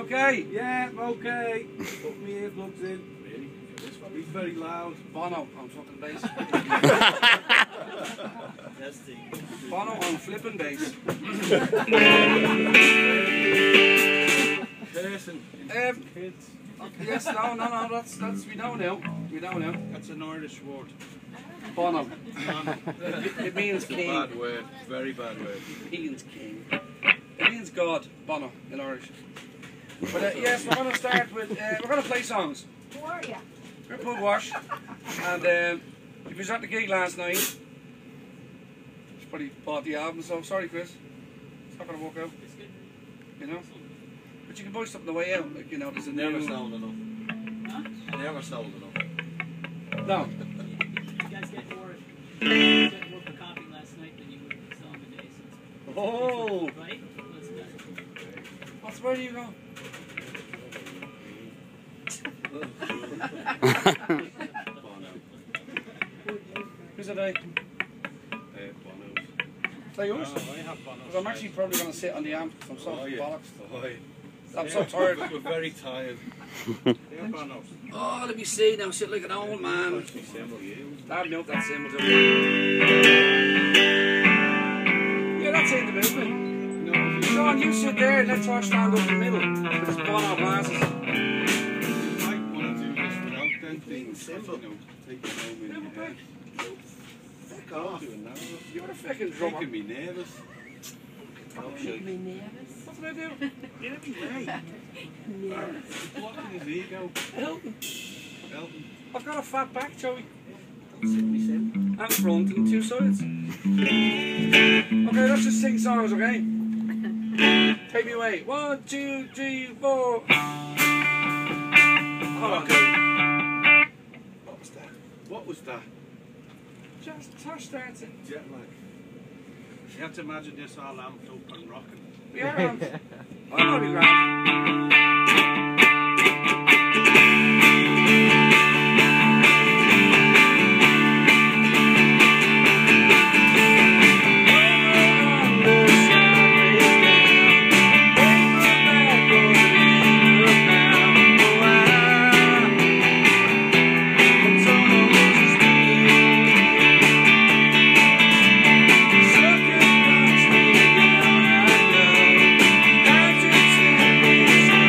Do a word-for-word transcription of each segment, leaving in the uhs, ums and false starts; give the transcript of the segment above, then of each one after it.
okay? Yeah, I'm okay. Put my earplugs in. Really? He's very loud. Bono on fucking bass. Bono on flipping bass. Cursing. Um, Kids. yes, no, no, no, that's, that's, we don't know. We don't know. That's an Irish word. Bono. Bono. It, it means king. Bad word. Very bad word. It means king. It means God. Bono in Irish. But uh, yes, we're going to start with, uh, we're going to play songs. Who are you? We're Pugwash. And um, if you was at the gig last night, she's probably bought the album, so sorry Chris. It's not going to work out. You know? But you can buy something on the way out, like, you know, there's a Never new... sold enough. Huh? Never sold enough. No. You guys get more, you got more per copy last night than you would sell in a day. So it's Oh! right? That's good. What's, where do you go? Who's it, eh? Uh, Bono's. Is that yours? Oh, I have Bono's. Because I'm actually probably going to sit on the amp because I'm so Oh, yeah. bollocks. Oh, yeah. I'm so tired. We're very tired. Yeah, Bono's. Oh, let me see now, sit like an old man. Actually, symbol you. That milk, that symbol. Yeah, that's it, the movement. No, Sean, you sit there and let Josh stand up in the middle with his Bono glasses. you might want to do this without them things. You know, take it home in your head. Fuck off. Doing that. You're a fucking drummer. Making me nervous. Oh, shit. Me nervous. What did I do? Get me way. Nervous. Blocking his ego. Elton. Elton. I've got a fat back, Joey. And front and two sides. Okay, let's just sing songs, okay? Take me away. One, two, three, four. Hold on. What was that? What was that? Just Tosh starts it. Jet lag. You have to imagine this all amped up and rocking. We are on. I'm gonna be grand. Thank you.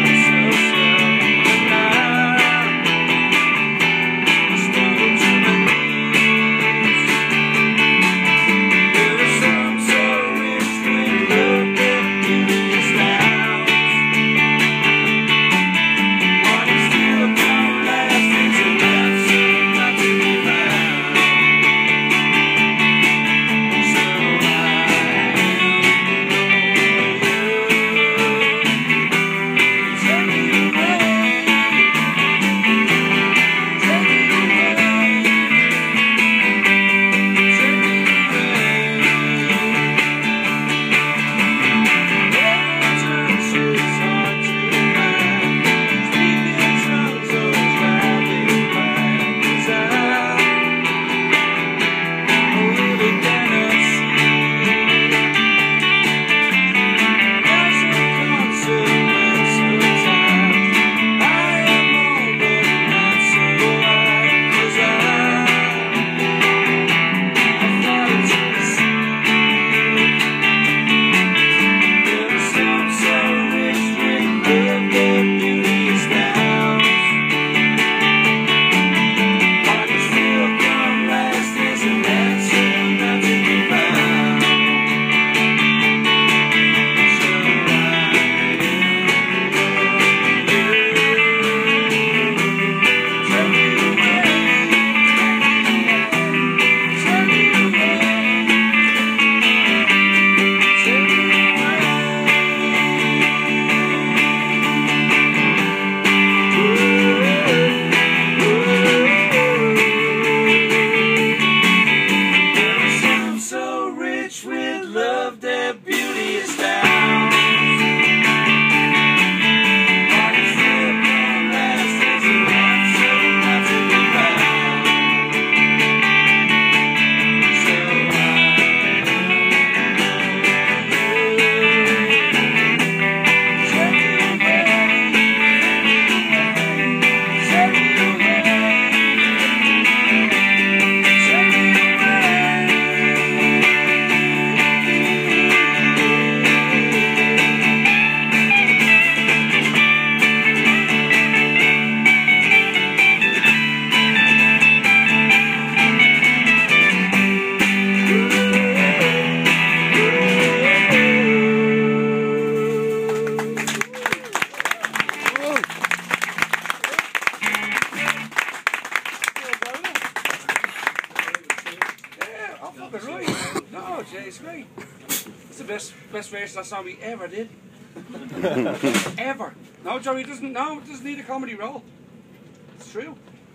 Oh, fucking right. No, Jay, it's great. It's the best best version that song we ever did. Ever. No, Joey, it doesn't, no, it doesn't need a comedy role. It's true.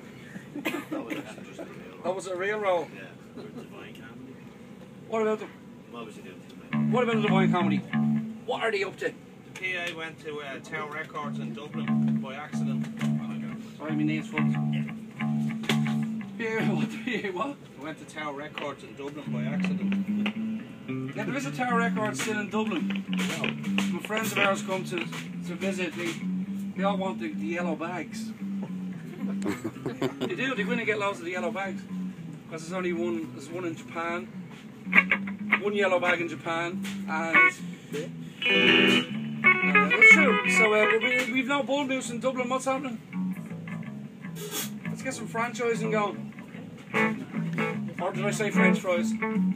That was a real role. Yeah, divine comedy. What about them? What was he doing tonight? What about the Divine Comedy? What are they up to? The P A went to uh, Town Records in Dublin by accident. Sorry, my name's fucked. Yeah, what the P A what? They went to Town Records in Dublin by accident. Yeah, there is a Tower Records still in Dublin. When friends of ours come to, to visit, they, they all want the, the yellow bags. They do, they go in and get loads of the yellow bags. Because there's only one, there's one in Japan. One yellow bag in Japan. And uh, that's true. So uh, we, we've no Bullmoose in Dublin. What's happening? Let's get some franchising going. Or did I say French fries?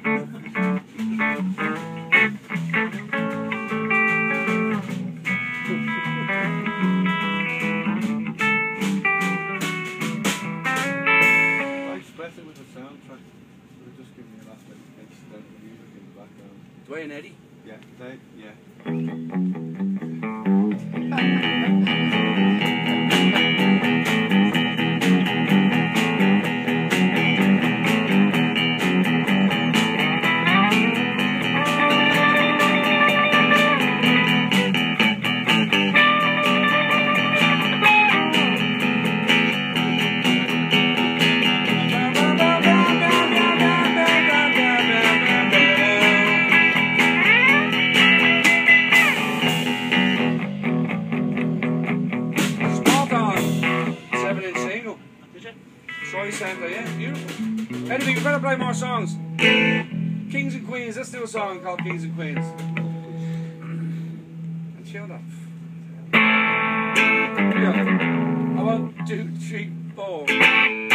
I express it with a soundtrack. We're just giving you that like incidental music in the background. Dwayne and Eddie. Yeah, they, yeah. Anyway, we better play more songs. Kings and Queens, let's do a song called Kings and Queens. And chill up. Here we go. I want two, three, four.